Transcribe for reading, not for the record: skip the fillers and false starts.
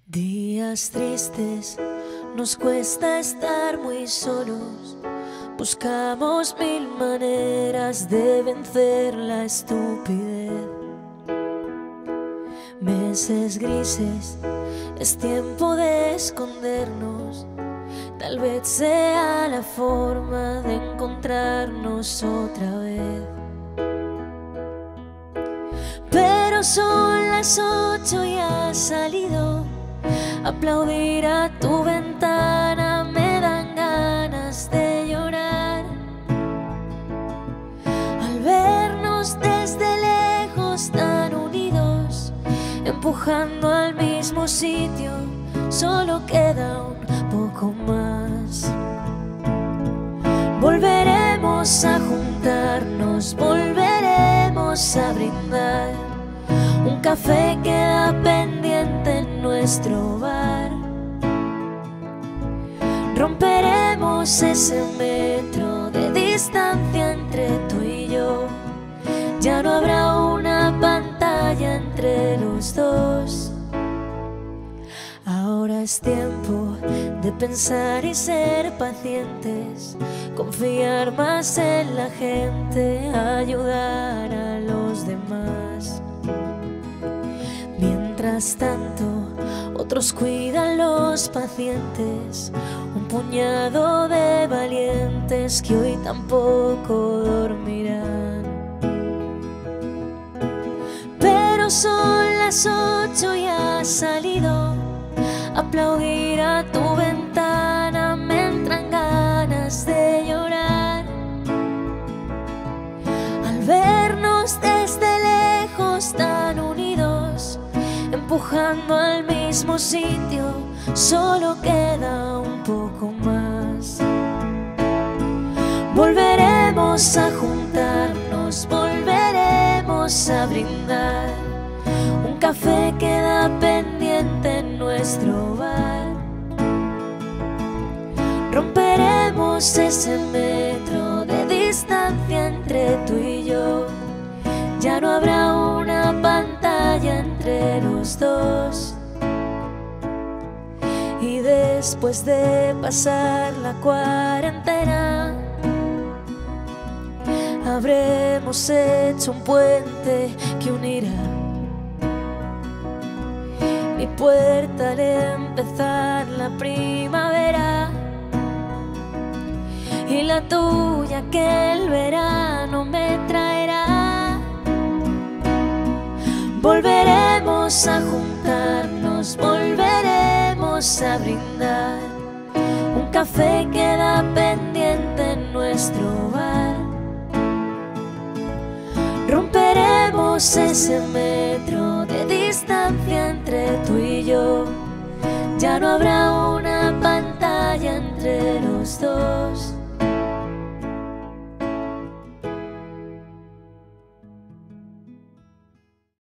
Días tristes, nos cuesta estar muy solos. Buscamos mil maneras de vencer la estupidez. Meses grises, es tiempo de escondernos. Tal vez sea la forma de encontrarnos otra vez. Pero son las 8 y has salido. Aplaudir a tu ventana me dan ganas de llorar. Al vernos desde lejos tan unidos, empujando al mismo sitio, solo queda un poco más. Volveremos a juntarnos, volveremos a brindar. Un café queda pendiente en nuestro bar. Romperemos ese metro de distancia entre tú y yo. Ya no habrá una pantalla entre los dos. Ahora es tiempo de pensar y ser pacientes, confiar más en la gente, ayudar a los demás. Mientras tanto, otros cuidan los pacientes, un puñado de valientes que hoy tampoco dormirán. Pero son las 8 y has salido. Aplaudir a tu ventana me entran ganas de llorar. Al vernos desde lejos tan unidos, empujando al mismo sitio, solo queda un poco más. Volveremos a juntarnos, volveremos a brindar. Un café queda pendiente en nuestro bar. Romperemos ese metro de distancia entre tú y yo. Ya no habrá una pantalla entre los dos. Y después de pasar la cuarentena, habremos hecho un puente que unirá mi puerta al empezar la primavera y la tuya que el verano me traerá. Volveremos a juntarnos, volveremos a brindar. Un café queda pendiente en nuestro bar. Romperemos ese metro de distancia entre tú y yo. Ya no habrá